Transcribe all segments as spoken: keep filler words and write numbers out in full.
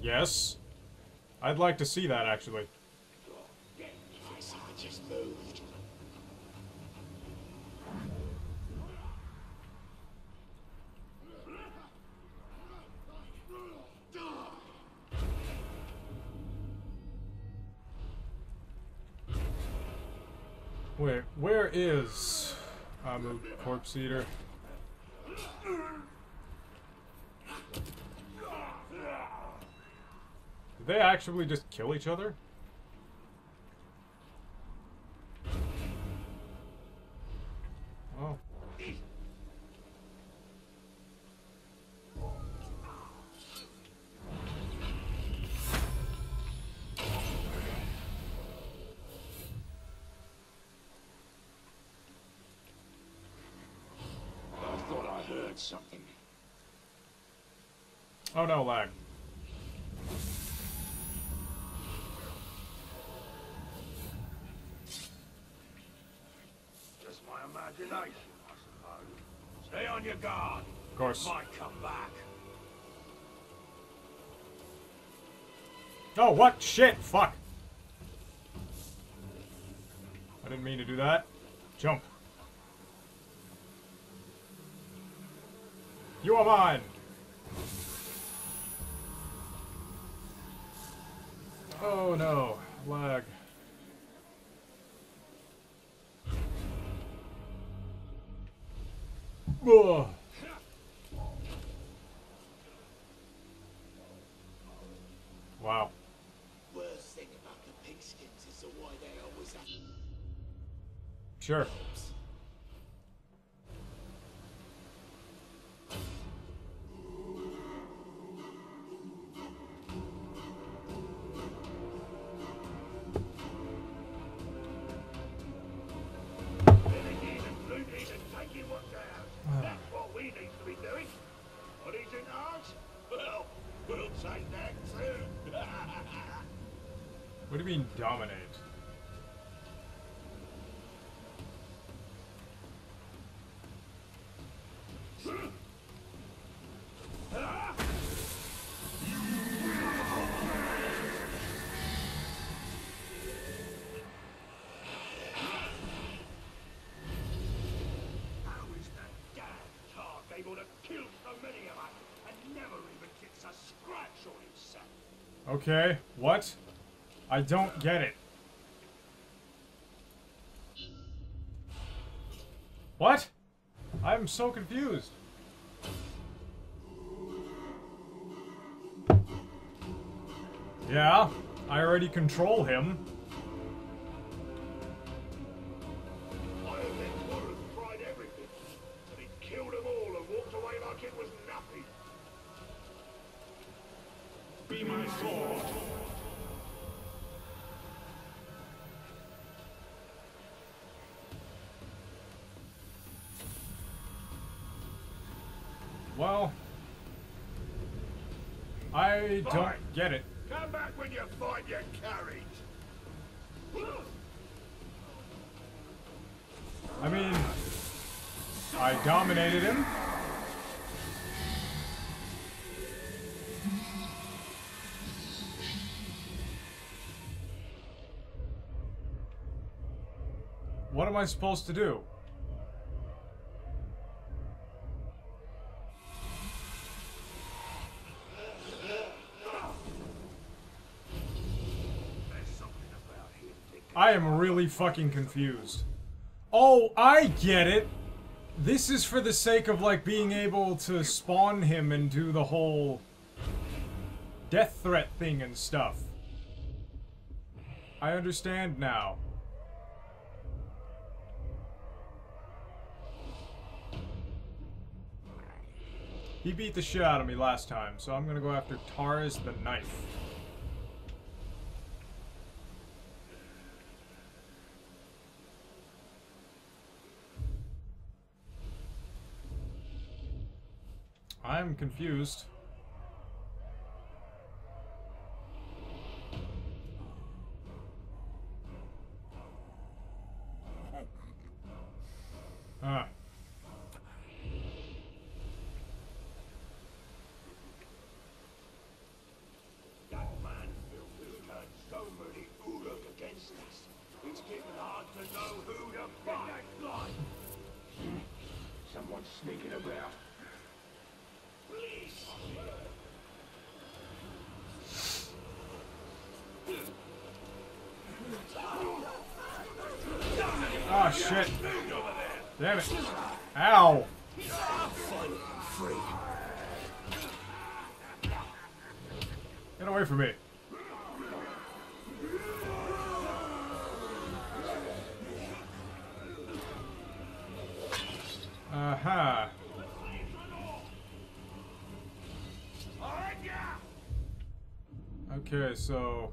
Yes. I'd like to see that, actually. I just moved. Wait, where is Amu Corpse Eater? Did they actually just kill each other? Oh. I thought I heard something. Oh no, lag. Just my imagination, I suppose. Stay on your guard. Of course. It might come back. Oh, what? Shit! Fuck! I didn't mean to do that. Jump. You are mine! Oh no, lag. Ugh. Wow. Worst thing about the pigskins is the way they always have. Sure. That's what we need to be doing. What is in ours? Well, we'll take that too. What do you mean dominate? How is that damn Tark able to kill so many of us and never even gets a scratch on himself? Okay, what? I don't get it. What? I'm so confused. Yeah, I already control him. I have been Warren tried everything, and he killed them all and walked away like it was nothing. Be my sword. Well, I don't Fine. get it. Come back when you find your carriage. I mean, I dominated him. What am I supposed to do? I am really fucking confused. Oh, I get it! This is for the sake of, like, being able to spawn him and do the whole death threat thing and stuff. I understand now. He beat the shit out of me last time, so I'm gonna go after Taurus the Knife. I'm confused. Ah. sneaking about. Please. Oh shit. Damn it. Ow. Get away from me. Aha. Okay, so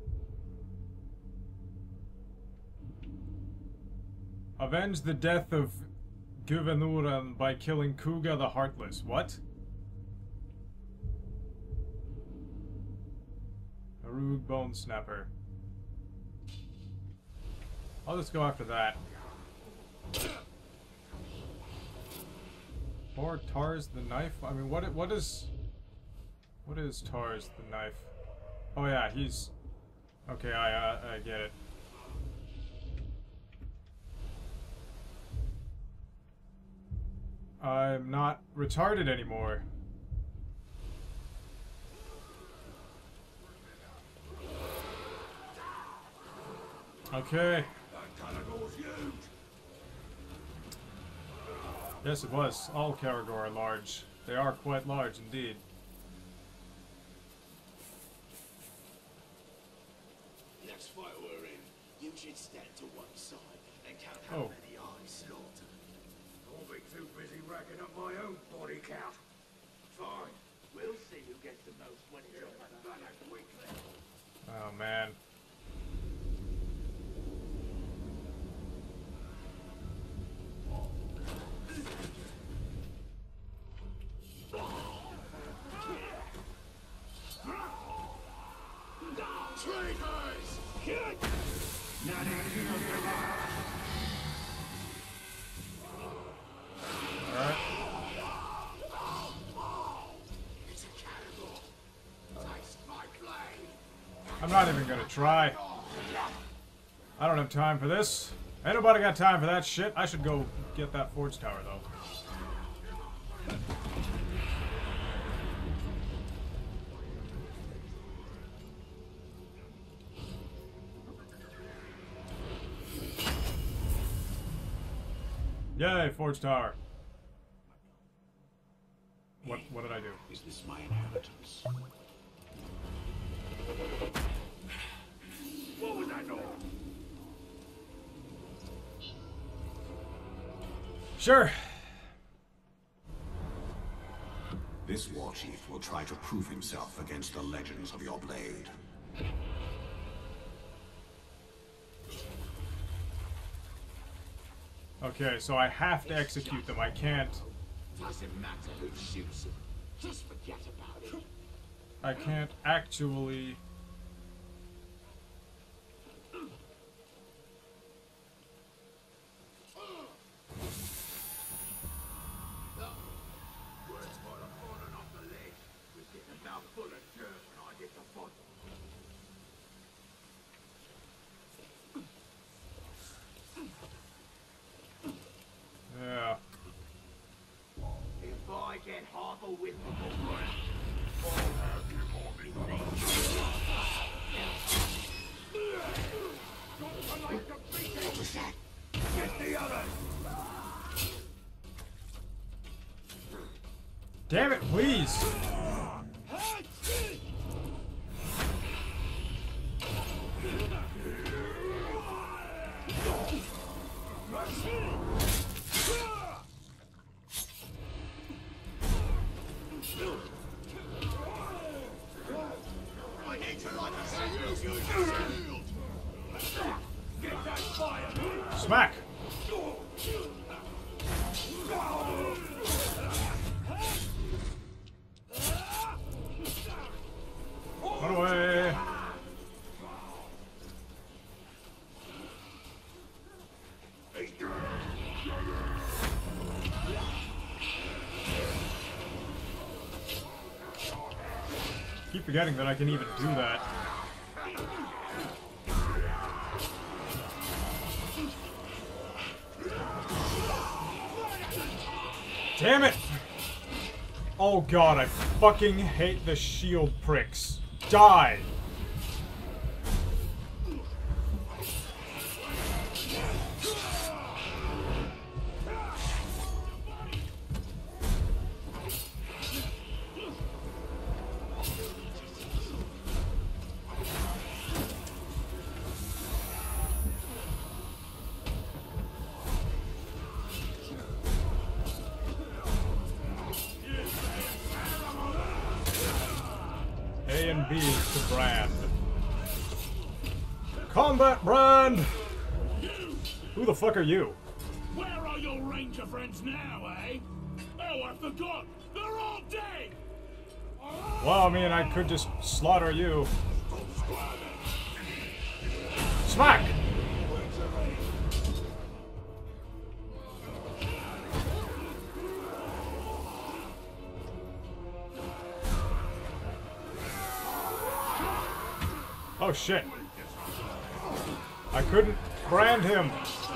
avenge the death of Guvenuran by killing Kuga the Heartless. What? Harug Bone Snapper. I'll just go after that. Or Tars the Knife? I mean, what what is... What is Tars the Knife? Oh yeah, he's... Okay, I, uh, I get it. I'm not retarded anymore. Okay. Yes, it was. All Caragor are large. They are quite large indeed. Next fight we're in, you should stand to one side and count how Oh. many eyes slaughtered. I'll be too busy racking up my own body count. Fine. We'll see who gets the most when it's over. Oh man. Traitors! Alright. It's a cannibal. Taste my blade. I'm not even gonna try. I don't have time for this. Ain't nobody got time for that shit. I should go get that forge tower though. Yay, forge tower. What what did I do? Is this my inheritance? What was that noise? Sure. This war chief will try to prove himself against the legends of your blade. Okay, so I have to execute them. I can't. Doesn't matter who shoots him. Just forget about it. I can't actually. Words might have fallen off the ledge. We're getting a mouthful of dirt when I get the bottom. Yeah. If I get half a whiff of the word, I'll have you on me knees. I like to beat it. What was that? Get the others. Damn it, please. I need to light a shield. Get that fire. Smack. Run away. Keep forgetting that I can even do that. Damn it! Oh god, I fucking hate the shield pricks. Die! A and B to Brand. Combat Brand! Who the fuck are you? Where are your ranger friends now, eh? Oh, I forgot! They're all dead! Well, I mean, I could just slaughter you. Smack! Oh shit. I couldn't brand him.